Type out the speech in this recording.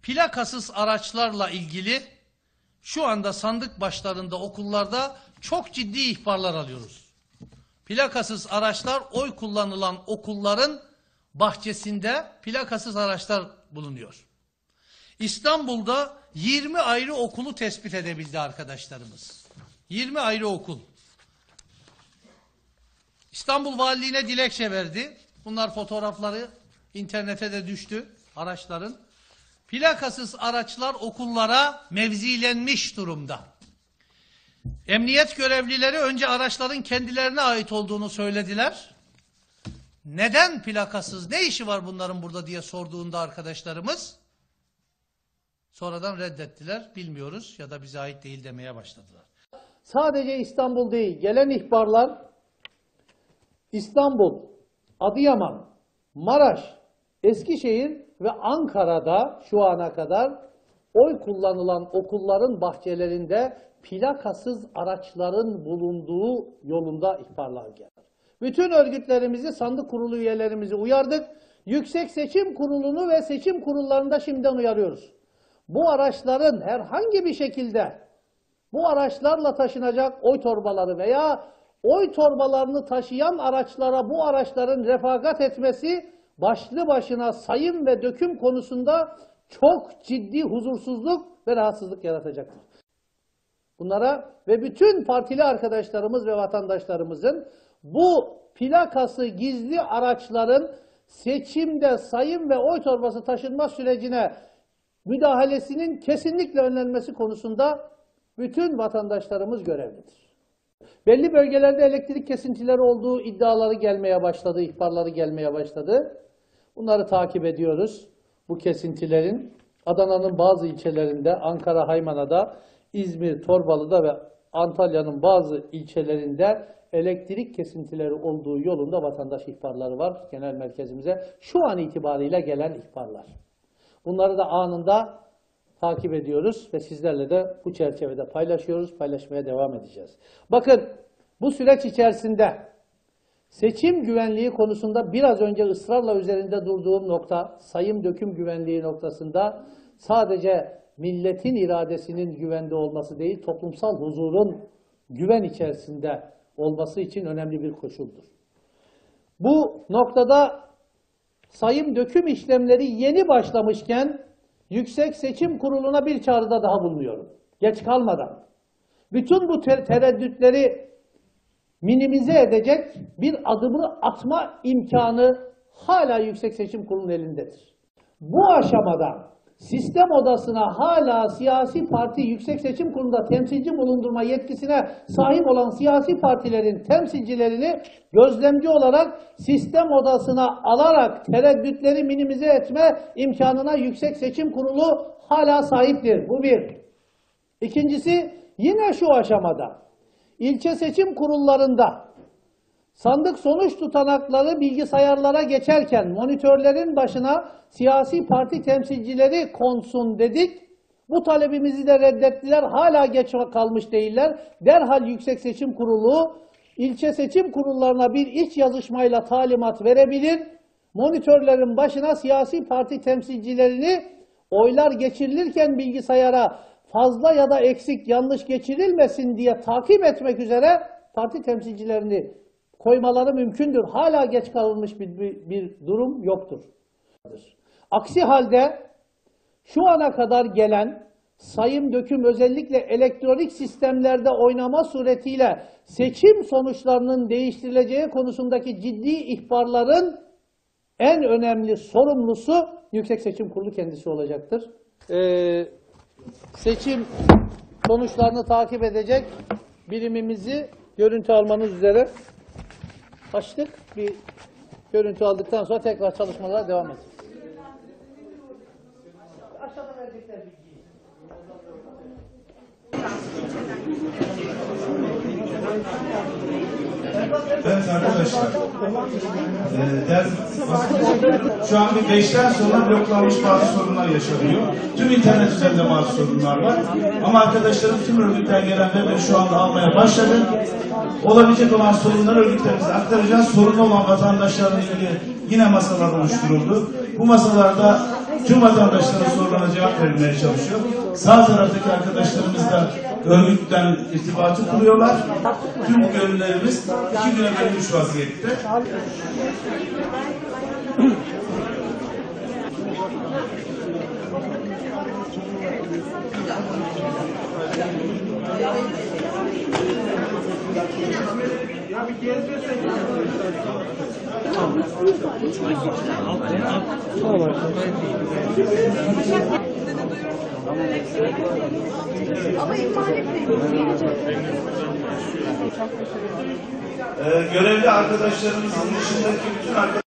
plakasız araçlarla ilgili şu anda sandık başlarında okullarda çok ciddi ihbarlar alıyoruz. Plakasız araçlar, oy kullanılan okulların bahçesinde plakasız araçlar bulunuyor. İstanbul'da 20 ayrı okulu tespit edebildi arkadaşlarımız. 20 ayrı okul. İstanbul Valiliğine dilekçe verdi. Bunlar fotoğrafları internete de düştü araçların. Plakasız araçlar okullara mevzilenmiş durumda. Emniyet görevlileri önce araçların kendilerine ait olduğunu söylediler. Neden plakasız, ne işi var bunların burada diye sorduğunda arkadaşlarımız sonradan reddettiler. Bilmiyoruz ya da bize ait değil demeye başladılar. Sadece İstanbul değil, gelen ihbarlar İstanbul, Adıyaman, Maraş, Eskişehir ve Ankara'da şu ana kadar oy kullanılan okulların bahçelerinde plakasız araçların bulunduğu yolunda ihbarlar geldi. Bütün örgütlerimizi, sandık kurulu üyelerimizi uyardık. Yüksek Seçim Kurulu'nu ve seçim kurullarını da şimdiden uyarıyoruz. Bu araçların herhangi bir şekilde bu araçlarla taşınacak oy torbaları veya oy torbalarını taşıyan araçlara bu araçların refakat etmesi başlı başına sayım ve döküm konusunda çok ciddi huzursuzluk ve rahatsızlık yaratacaktır. Bunlara ve bütün partili arkadaşlarımız ve vatandaşlarımızın bu plakası gizli araçların seçimde sayım ve oy torbası taşınma sürecine müdahalesinin kesinlikle önlenmesi konusunda bütün vatandaşlarımız görevlidir. Belli bölgelerde elektrik kesintileri olduğu iddiaları gelmeye başladı, ihbarları gelmeye başladı. Bunları takip ediyoruz. Bu kesintilerin Adana'nın bazı ilçelerinde, Ankara Haymana'da, İzmir Torbalı'da ve Antalya'nın bazı ilçelerinde elektrik kesintileri olduğu yolunda vatandaş ihbarları var genel merkezimize. Şu an itibariyle gelen ihbarlar. Bunları da anında takip ediyoruz ve sizlerle de bu çerçevede paylaşıyoruz, paylaşmaya devam edeceğiz. Bakın bu süreç içerisinde seçim güvenliği konusunda biraz önce ısrarla üzerinde durduğum nokta, sayım döküm güvenliği noktasında sadece milletin iradesinin güvende olması değil, toplumsal huzurun güven içerisinde olması için önemli bir koşuldur. Bu noktada sayım döküm işlemleri yeni başlamışken Yüksek Seçim Kurulu'na bir çağrıda daha bulunuyorum. Geç kalmadan. Bütün bu tereddütleri minimize edecek bir adımı atma imkanı hala Yüksek Seçim Kurulu'nun elindedir. Bu aşamada sistem odasına hala siyasi parti Yüksek Seçim Kurulu'nda temsilci bulundurma yetkisine sahip olan siyasi partilerin temsilcilerini gözlemci olarak sistem odasına alarak tereddütleri minimize etme imkanına Yüksek Seçim Kurulu hala sahiptir. Bu bir. İkincisi, yine şu aşamada ilçe seçim kurullarında sandık sonuç tutanakları bilgisayarlara geçerken monitörlerin başına siyasi parti temsilcileri konsun dedik. Bu talebimizi de reddettiler. Hala geç kalmış değiller. Derhal Yüksek Seçim Kurulu ilçe seçim kurullarına bir iç yazışmayla talimat verebilir. Monitörlerin başına siyasi parti temsilcilerini oylar geçirilirken bilgisayara fazla ya da eksik yanlış geçirilmesin diye takip etmek üzere parti temsilcilerini koymaları mümkündür. Hala geç kalınmış bir durum yoktur. Aksi halde şu ana kadar gelen sayım döküm özellikle elektronik sistemlerde oynama suretiyle seçim sonuçlarının değiştirileceği konusundaki ciddi ihbarların en önemli sorumlusu Yüksek Seçim Kurulu kendisi olacaktır. Seçim sonuçlarını takip edecek birimimizi görüntü almanız üzere açtık. Bir görüntü aldıktan sonra tekrar çalışmalara devam edeceğiz. Aşağıda verdikleri bilgiyi. Evet arkadaşlar, şu an bir 5'ten sonra bloklanmış bazı sorunlar yaşanıyor. Tüm internet üzerinde bazı sorunlar var. Ama arkadaşlarım tüm örgütten gelen webleri şu anda almaya başladı. Olabilecek olan sorunları örgütlerimize aktaracağız. Sorunlu olan vatandaşlarla ilgili yine masalar oluşturuldu. Bu masalarda Tüm vatandaşların sorularına cevap verilmeye çalışıyor. Sağ taraftaki arkadaşlarımız da örgütten irtibatı kuruyorlar. Tüm gönüllerimiz 2 güne bölünmüş vaziyette. Ama ihmal etmeyin. Görevli arkadaşlarımızın dışındaki bütün arkadaşlar